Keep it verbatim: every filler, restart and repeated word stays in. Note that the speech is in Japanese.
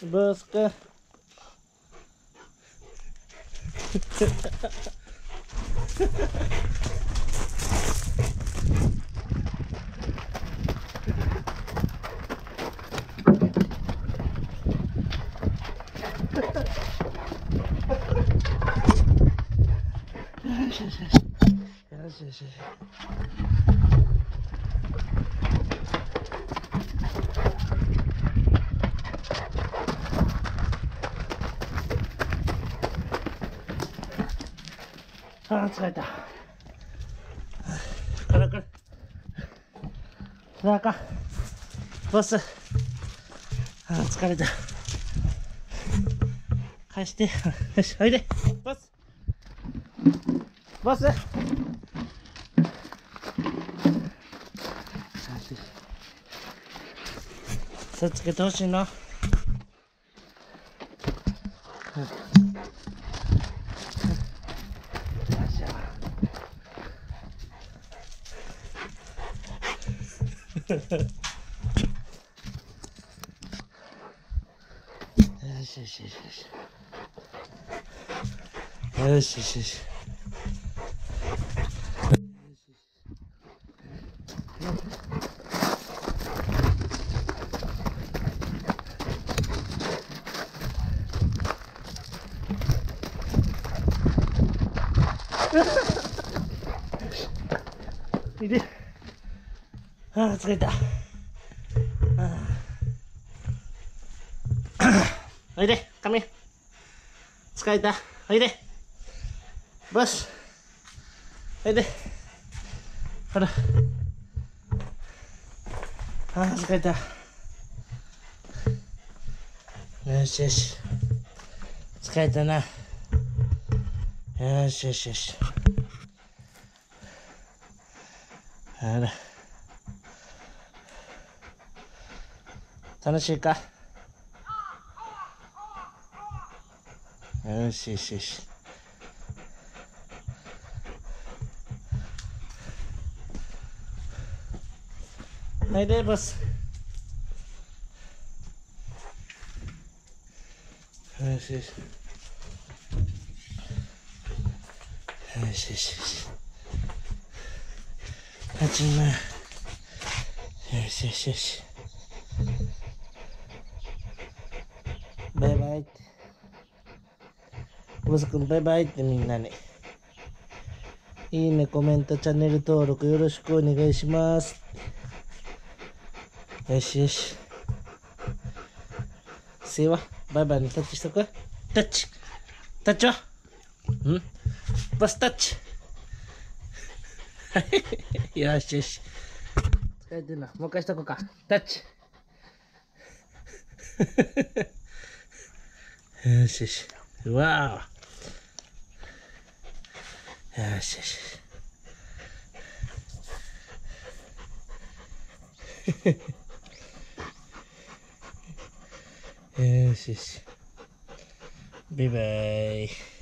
ボスか。よしよしよしよしよしよし。ああ、疲れた。これこれ。なあかん。ボス。ああ、疲れた。返して。よし、おいで。ボス。ボス。さつけてほしいな。よしよしよしよし。よしよしよし。いで。ああ、疲れた。ああ。おいで、come here。疲れた。おいで。ボス。おいで。ほら。ああ、疲れた。よしよし。疲れたな。よしよしよし。あら。楽しいか？よしよしよし。はいで、ボス。よしよし。よしよしよし。あちま。よしよしよし。バイバイって。ボスくんバイバイってみんなに。いいね、コメント、チャンネル登録よろしくお願いします。よしよし。せいわ、バイバイにタッチしとく？タッチ。タッチは？ん？ボスタッチ。よしよし。疲れてんな。もう一回しとこうか。タッチ。よしよし。うわー。よしよし。よしよし。バイバイ。